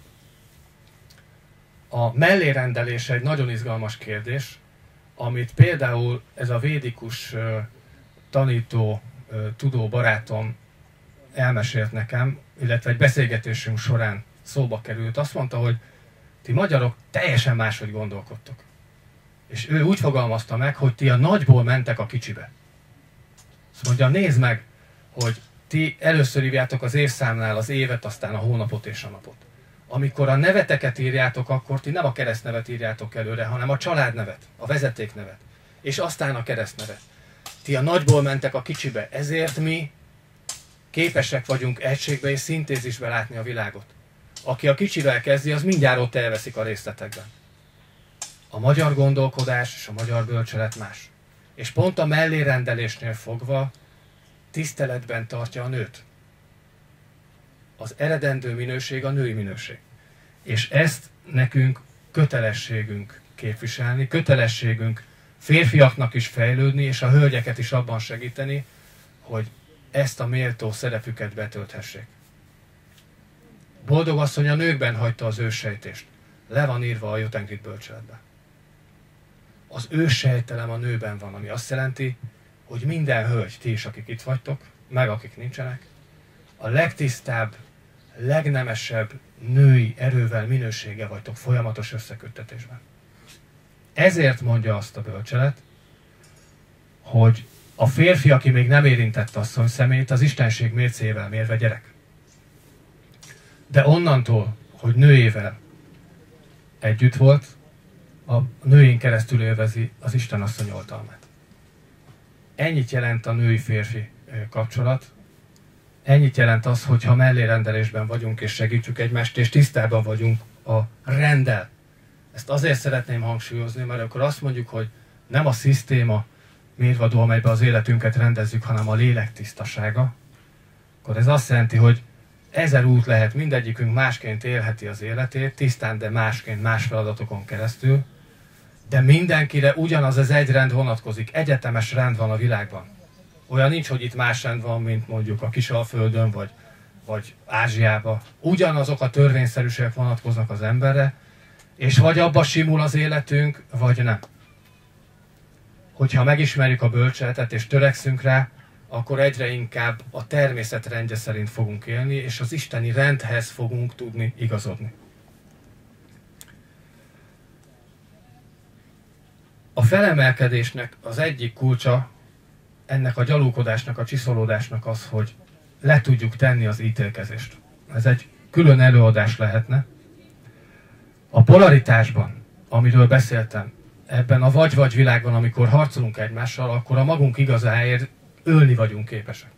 A mellérendelés egy nagyon izgalmas kérdés, amit például ez a védikus uh, tanító, uh, tudó barátom elmesélt nekem, illetve egy beszélgetésünk során szóba került. Azt mondta, hogy ti magyarok teljesen máshogy gondolkodtok. És ő úgy fogalmazta meg, hogy ti a nagyból mentek a kicsibe. Azt mondja, nézd meg, hogy ti először írjátok az évszámnál az évet, aztán a hónapot és a napot. Amikor a neveteket írjátok, akkor ti nem a keresztnevet írjátok előre, hanem a családnevet, a vezetéknevet, és aztán a keresztnevet. Ti a nagyból mentek a kicsibe, ezért mi képesek vagyunk egységbe és szintézisbe látni a világot. Aki a kicsivel kezdi, az mindjárt ott elveszik a részletekben. A magyar gondolkodás és a magyar bölcselet más. És pont a mellérendelésnél fogva tiszteletben tartja a nőt. Az eredendő minőség a női minőség. És ezt nekünk kötelességünk képviselni, kötelességünk férfiaknak is fejlődni, és a hölgyeket is abban segíteni, hogy ezt a méltó szerepüket betölthessék. Boldog asszony a nőkben hagyta az őssejtést. Le van írva a Jótengrit bölcseletben. Az őssejtelem a nőben van, ami azt jelenti, hogy minden hölgy, ti is, akik itt vagytok, meg akik nincsenek, a legtisztább, legnemesebb női erővel, minősége vagytok folyamatos összeköttetésben. Ezért mondja azt a bölcselet, hogy A férfi, aki még nem érintett asszony szemét, az istenség mércével mérve gyerek. De onnantól, hogy nőjével együtt volt, a nőjén keresztül élvezi az Isten asszony oltalmát. Ennyit jelent a női-férfi kapcsolat. Ennyit jelent az, hogy ha mellérendelésben vagyunk és segítjük egymást, és tisztában vagyunk a renddel. Ezt azért szeretném hangsúlyozni, mert akkor azt mondjuk, hogy nem a szisztéma mérvadó, amelyben az életünket rendezzük, hanem a lélek tisztasága, akkor ez azt jelenti, hogy ezer út lehet, mindegyikünk másként élheti az életét, tisztán, de másként, más feladatokon keresztül, de mindenkire ugyanaz az egy rend vonatkozik, egyetemes rend van a világban. Olyan nincs, hogy itt más rend van, mint mondjuk a Kisalföldön, vagy, vagy Ázsiában. Ugyanazok a törvényszerűségek vonatkoznak az emberre, és vagy abba simul az életünk, vagy nem. Hogyha megismerjük a bölcseletet és törekszünk rá, akkor egyre inkább a természet rendje szerint fogunk élni, és az isteni rendhez fogunk tudni igazodni. A felemelkedésnek az egyik kulcsa, ennek a gyalulkodásnak, a csiszolódásnak az, hogy le tudjuk tenni az ítélkezést. Ez egy külön előadás lehetne. A polaritásban, amiről beszéltem, ebben a vagy-vagy világban, amikor harcolunk egymással, akkor a magunk igazáért ölni vagyunk képesek.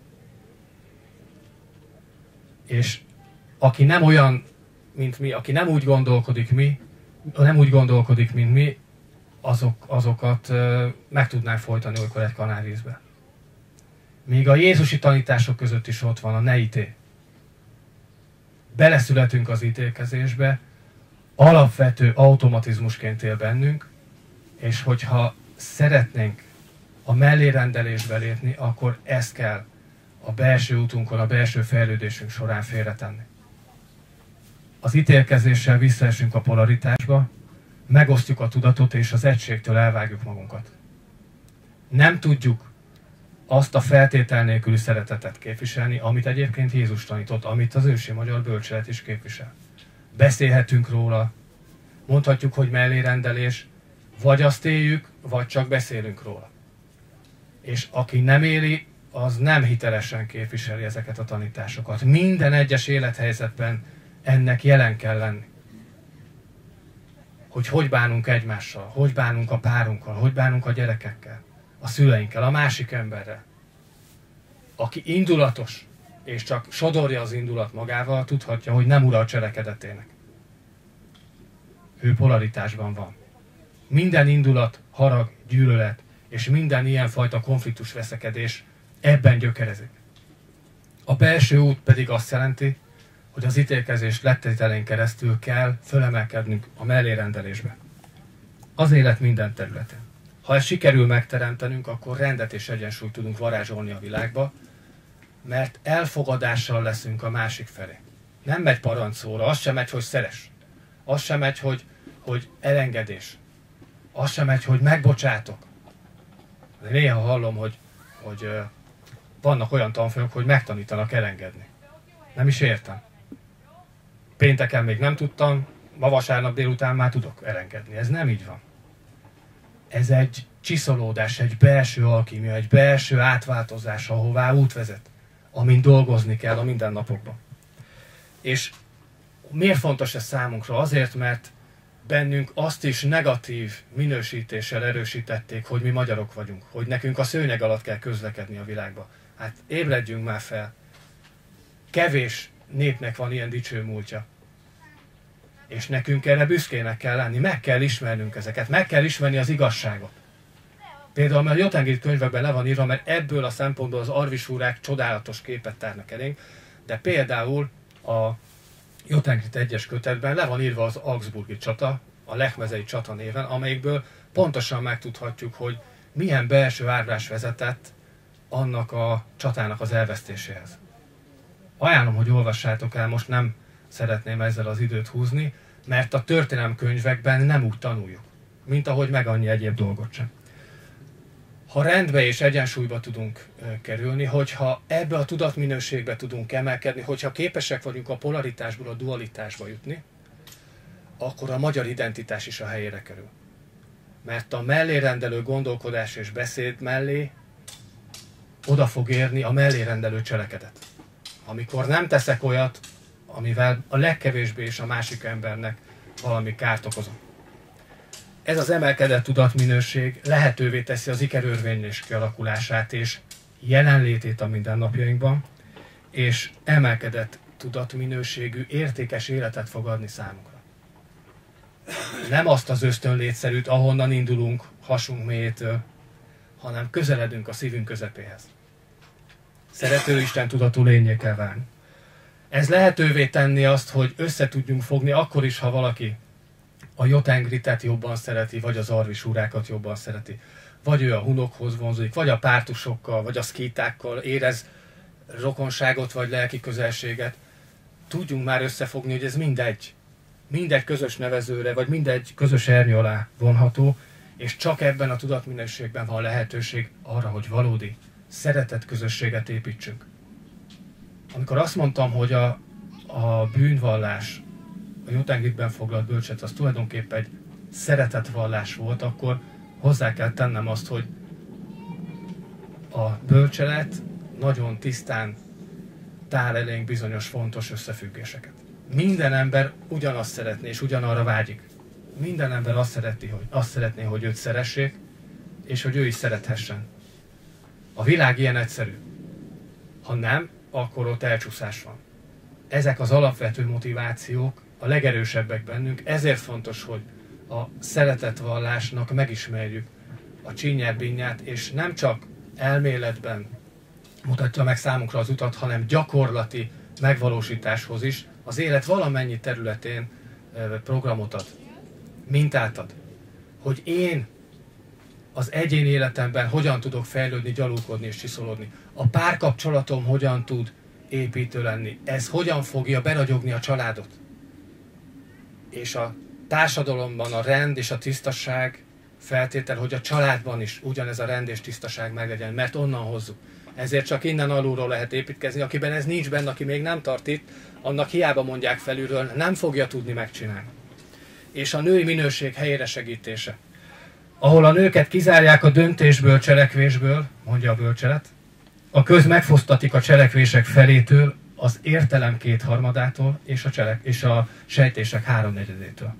És aki nem olyan, mint mi, aki nem úgy gondolkodik mi, nem úgy gondolkodik, mint mi, azok, azokat uh, meg tudnánk folytani olykor egy kanálvízbe. Míg a jézusi tanítások között is ott van a ne ítélj. Beleszületünk az ítélkezésbe, alapvető automatizmusként él bennünk, és hogyha szeretnénk a mellérendelésbe lépni, akkor ezt kell a belső útunkon, a belső fejlődésünk során félretenni. Az ítélkezéssel visszaesünk a polaritásba, megosztjuk a tudatot, és az egységtől elvágjuk magunkat. Nem tudjuk azt a feltétel nélküli szeretetet képviselni, amit egyébként Jézus tanított, amit az ősi magyar bölcselet is képvisel. Beszélhetünk róla, mondhatjuk, hogy mellérendelés, vagy azt éljük, vagy csak beszélünk róla. És aki nem éli, az nem hitelesen képviseli ezeket a tanításokat. Minden egyes élethelyzetben ennek jelen kell lenni. Hogy hogy bánunk egymással, hogy bánunk a párunkkal, hogy bánunk a gyerekekkel, a szüleinkkel, a másik emberrel. Aki indulatos, és csak sodorja az indulat magával, tudhatja, hogy nem ura a cselekedetének. Ő polaritásban van. Minden indulat, harag, gyűlölet, és minden ilyenfajta konfliktus veszekedés ebben gyökerezik. A belső út pedig azt jelenti, hogy az ítélkezés lettételén keresztül kell fölemelkednünk a mellérendelésbe. Az élet minden területén. Ha ezt sikerül megteremtenünk, akkor rendet és egyensúlyt tudunk varázsolni a világba, mert elfogadással leszünk a másik felé. Nem megy parancsszóra, az sem megy, hogy szeress. Az sem megy, hogy, hogy elengedés. Az sem megy, hogy megbocsátok. De néha hallom, hogy, hogy uh, vannak olyan tanfolyamok, hogy megtanítanak elengedni. Nem is értem. Pénteken még nem tudtam, ma vasárnap délután már tudok elengedni. Ez nem így van. Ez egy csiszolódás, egy belső alkímia, egy belső átváltozás, ahová út vezet, amin dolgozni kell a mindennapokban. És miért fontos ez számunkra? Azért, mert bennünk azt is negatív minősítéssel erősítették, hogy mi magyarok vagyunk, hogy nekünk a szőnyeg alatt kell közlekedni a világba. Hát ébredjünk már fel. Kevés népnek van ilyen dicső múltja. És nekünk erre büszkének kell lenni, meg kell ismernünk ezeket, meg kell ismerni az igazságot. Például, mert a Jotengrit könyvekben le van írva, mert ebből a szempontból az arvisúrák csodálatos képet tárnak elénk, de például a Jotengrit egyes kötetben le van írva az augsburgi csata, a lechmezei csata néven, amelyikből pontosan megtudhatjuk, hogy milyen belső ábrás vezetett annak a csatának az elvesztéséhez. Ajánlom, hogy olvassátok el, most nem szeretném ezzel az időt húzni, mert a történelemkönyvekben nem úgy tanuljuk, mint ahogy meg annyi egyéb dolgot sem. Ha rendbe és egyensúlyba tudunk kerülni, hogyha ebbe a tudatminőségbe tudunk emelkedni, hogyha képesek vagyunk a polaritásból a dualitásba jutni, akkor a magyar identitás is a helyére kerül. Mert a mellérendelő gondolkodás és beszéd mellé oda fog érni a mellérendelő cselekedet. Amikor nem teszek olyat, amivel a legkevésbé is a másik embernek valami kárt okozom. Ez az emelkedett tudatminőség lehetővé teszi az ikerörvénylés kialakulását és jelenlétét a mindennapjainkban, és emelkedett tudatminőségű, értékes életet fog adni számunkra. Nem azt az ösztönlétszerűt, ahonnan indulunk, hasunk mélyétől, hanem közeledünk a szívünk közepéhez. Szerető Isten tudatú lényé kell válni. Ez lehetővé tenni azt, hogy össze tudjunk fogni akkor is, ha valaki a jotengritet jobban szereti, vagy az arvisúrákat jobban szereti, vagy ő a hunokhoz vonzódik, vagy a pártusokkal, vagy a szkítákkal érez rokonságot, vagy lelki közelséget. Tudjunk már összefogni, hogy ez mindegy. Mindegy közös nevezőre, vagy mindegy közös ernyő alá vonható, és csak ebben a tudatminőségben van lehetőség arra, hogy valódi szeretett közösséget építsünk. Amikor azt mondtam, hogy a, a bűnvallás, a Jotengritben foglalt bölcselet, az tulajdonképpen egy szeretetvallás volt, akkor hozzá kell tennem azt, hogy a bölcselet nagyon tisztán tár elénk bizonyos fontos összefüggéseket. Minden ember ugyanazt szeretné, és ugyanarra vágyik. Minden ember azt szereti, hogy azt szeretné, hogy őt szeressék, és hogy ő is szerethessen. A világ ilyen egyszerű. Ha nem, akkor ott elcsúszás van. Ezek az alapvető motivációk a legerősebbek bennünk, ezért fontos, hogy a szeretetvallásnak megismerjük a csínyát-bínyát, és nem csak elméletben mutatja meg számunkra az utat, hanem gyakorlati megvalósításhoz is az élet valamennyi területén programot ad, mintát ad. Hogy én az egyén életemben hogyan tudok fejlődni, gyalulkodni és csiszolódni. A párkapcsolatom hogyan tud építő lenni. Ez hogyan fogja beragyogni a családot. És a társadalomban a rend és a tisztaság feltétel, hogy a családban is ugyanez a rend és tisztaság meglegyen, mert onnan hozzuk. Ezért csak innen alulról lehet építkezni. Akiben ez nincs benne, aki még nem tart itt, annak hiába mondják felülről, nem fogja tudni megcsinálni. És a női minőség helyére segítése. Ahol a nőket kizárják a döntésből, cselekvésből, mondja a bölcselet, a köz megfosztatik a cselekvések felétől, az értelem kétharmadától és a, cselek, és a sejtések háromnegyedétől.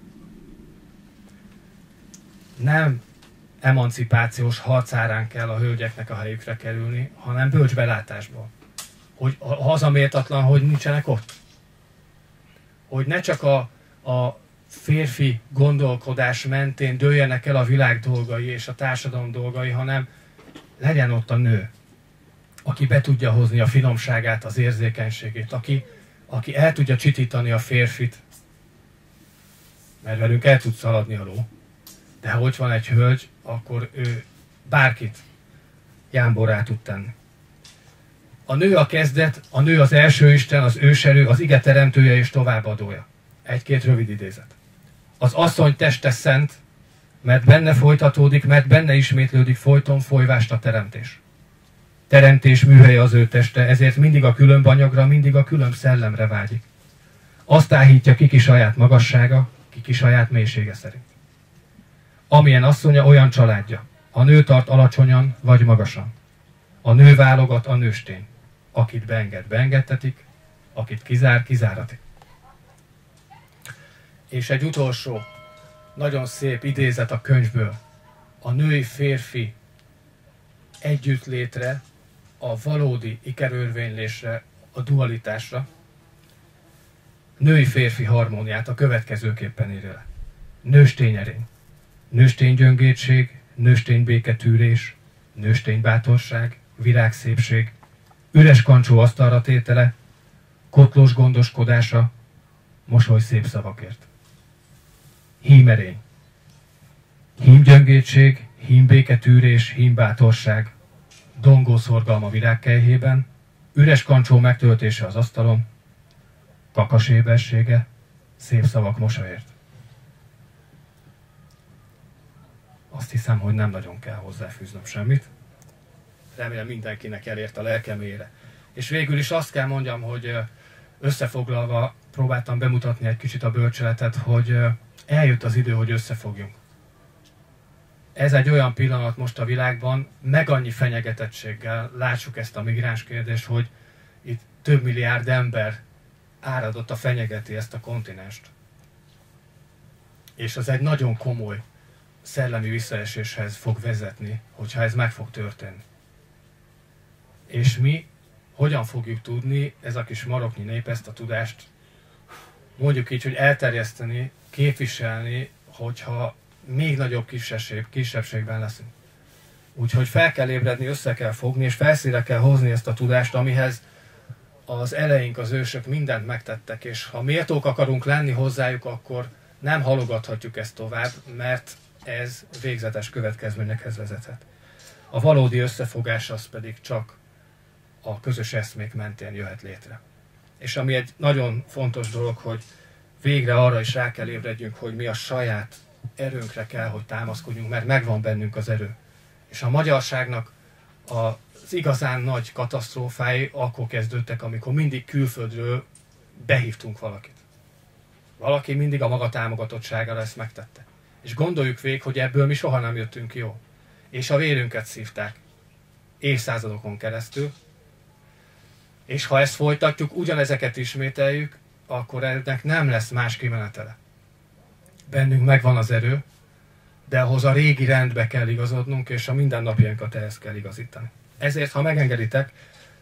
Nem emancipációs harcárán kell a hölgyeknek a helyükre kerülni, hanem bölcs belátásból. Hogy az a méltatlan, hogy nincsenek ott. Hogy ne csak a, a férfi gondolkodás mentén dőljenek el a világ dolgai és a társadalom dolgai, hanem legyen ott a nő, aki be tudja hozni a finomságát, az érzékenységét, aki, aki el tudja csitítani a férfit, mert velünk el tud szaladni a ló. De ha ott van egy hölgy, akkor ő bárkit jámborrá tud tenni. A nő a kezdet, a nő az első Isten, az őserő, az ige teremtője és továbbadója. Egy-két rövid idézet. Az asszony teste szent, mert benne folytatódik, mert benne ismétlődik folyton folyvást a teremtés. Teremtés műhelye az ő teste, ezért mindig a különb anyagra, mindig a különb szellemre vágyik. Azt áhítja kiki saját magassága, kiki saját mélysége szerint. Amilyen asszonya, olyan családja. A nő tart alacsonyan vagy magasan. A nő válogat, a nőstény. Akit beenged, beengedtetik, akit kizár, kizáratik. És egy utolsó, nagyon szép idézet a könyvből. A női-férfi együttlétre, a valódi ikerörvénylésre, a dualitásra, női-férfi harmóniát a következőképpen írja le. Nőstény erény, nőstény gyöngétség, nőstény béketűrés, nőstény bátorság, virágszépség, üres kancsó asztalra tétele, kotlós gondoskodása, mosoly szép szavakért. Hímerény, hímgyöngétség, hímbéketűrés, hímbátorság, dongó szorgalma virágkelyhében, üres kancsó megtöltése az asztalon, kakas ébersége, szép szavak mosolyért. Azt hiszem, hogy nem nagyon kell hozzáfűznöm semmit. Remélem mindenkinek elért a lelkemére. És végül is azt kell mondjam, hogy összefoglalva próbáltam bemutatni egy kicsit a bölcseletet, hogy eljött az idő, hogy összefogjunk. ez egy olyan pillanat most a világban, meg annyi fenyegetettséggel látsuk ezt a migráns kérdést, hogy itt több milliárd ember áradotta fenyegeti ezt a kontinenst. És az egy nagyon komoly szellemi visszaeséshez fog vezetni, hogyha ez meg fog történni. És mi hogyan fogjuk tudni, ez a kis maroknyi nép ezt a tudást, mondjuk így, hogy elterjeszteni, képviselni, hogyha még nagyobb kisebbség, kisebbségben leszünk. Úgyhogy fel kell ébredni, össze kell fogni, és felszínre kell hozni ezt a tudást, amihez az eleink, az ősök mindent megtettek, és ha méltók akarunk lenni hozzájuk, akkor nem halogathatjuk ezt tovább, mert ez végzetes következményekhez vezethet. A valódi összefogás az pedig csak a közös eszmék mentén jöhet létre. És ami egy nagyon fontos dolog, hogy végre arra is rá kell ébredjünk, hogy mi a saját erőnkre kell, hogy támaszkodjunk, mert megvan bennünk az erő. És a magyarságnak az igazán nagy katasztrófái akkor kezdődtek, amikor mindig külföldről behívtunk valakit. Valaki mindig a maga támogatottságára ezt megtette. És gondoljuk végig, hogy ebből mi soha nem jöttünk jó. És a vérünket szívták évszázadokon keresztül. És ha ezt folytatjuk, ugyanezeket ismételjük, akkor ennek nem lesz más kimenetele. Bennünk megvan az erő, de ahhoz a régi rendbe kell igazodnunk, és a mindennapjainkat ehhez kell igazítani. Ezért, ha megengeditek,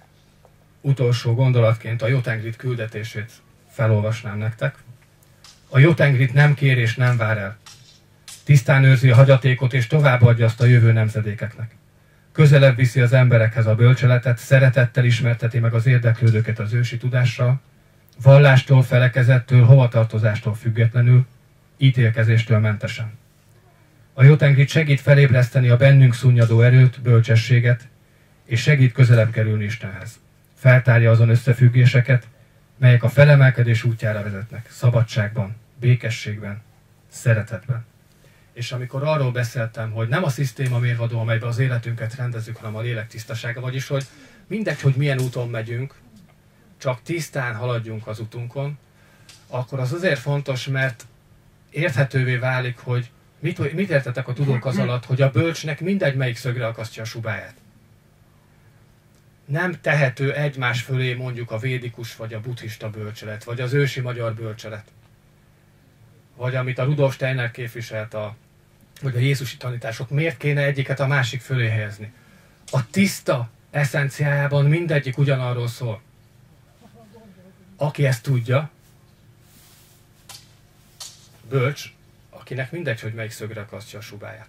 utolsó gondolatként a Jotengrit küldetését felolvasnám nektek. A Jotengrit nem kér és nem vár el. Tisztán őrzi a hagyatékot, és továbbadja azt a jövő nemzedékeknek. Közelebb viszi az emberekhez a bölcseletet, szeretettel ismerteti meg az érdeklődőket az ősi tudással, vallástól, felekezettől, hovatartozástól függetlenül, ítélkezéstől mentesen. A Jotengrit segít felébreszteni a bennünk szunnyadó erőt, bölcsességet, és segít közelebb kerülni Istenhez. Feltárja azon összefüggéseket, melyek a felemelkedés útjára vezetnek, szabadságban, békességben, szeretetben. És amikor arról beszéltem, hogy nem a szisztéma mérvadó, amelyben az életünket rendezzük, hanem a lélek tisztasága, vagyis, hogy mindegy, hogy milyen úton megyünk, csak tisztán haladjunk az utunkon, akkor az azért fontos, mert érthetővé válik, hogy mit, mit értetek a tudók az alatt, hogy a bölcsnek mindegy, melyik szögre akasztja a subáját. Nem tehető egymás fölé mondjuk a védikus, vagy a buddhista bölcselet, vagy az ősi magyar bölcselet. Vagy amit a Rudolf Steiner képviselt, a, vagy a jézusi tanítások, miért kéne egyiket a másik fölé helyezni? A tiszta eszenciájában mindegyik ugyanarról szól. Aki ezt tudja, bölcs, akinek mindegy, hogy melyik szögre akasztja a subáját.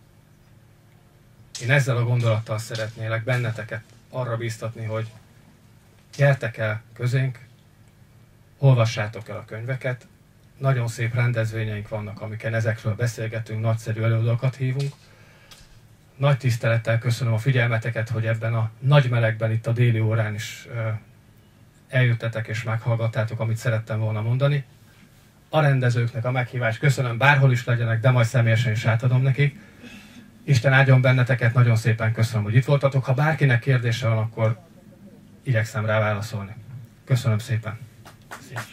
Én ezzel a gondolattal szeretnélek benneteket arra bíztatni, hogy gyertek el közénk, olvassátok el a könyveket, nagyon szép rendezvényeink vannak, amiken ezekről beszélgetünk, nagyszerű előadókat hívunk. Nagy tisztelettel köszönöm a figyelmeteket, hogy ebben a nagy melegben itt a déli órán is eljöttetek és meghallgattátok, amit szerettem volna mondani. A rendezőknek a meghívást köszönöm, bárhol is legyenek, de majd személyesen is átadom nekik. Isten áldjon benneteket, nagyon szépen köszönöm, hogy itt voltatok. Ha bárkinek kérdése van, akkor igyekszem rá válaszolni. Köszönöm szépen. Szia.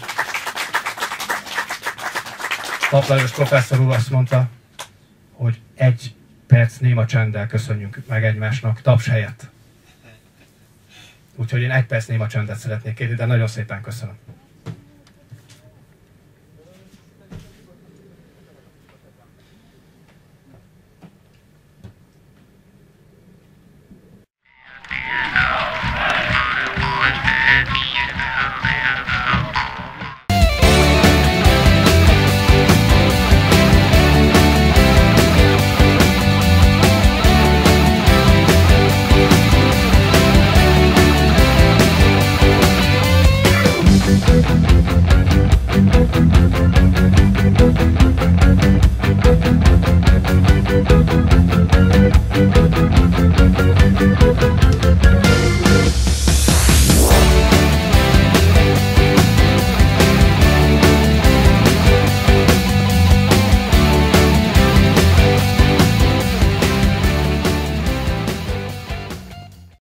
Pap Lajos professzor úr azt mondta, hogy egy perc néma csenddel köszönjünk meg egymásnak, taps helyett. Úgyhogy én egy perc néma csendet szeretnék kérni, de nagyon szépen köszönöm.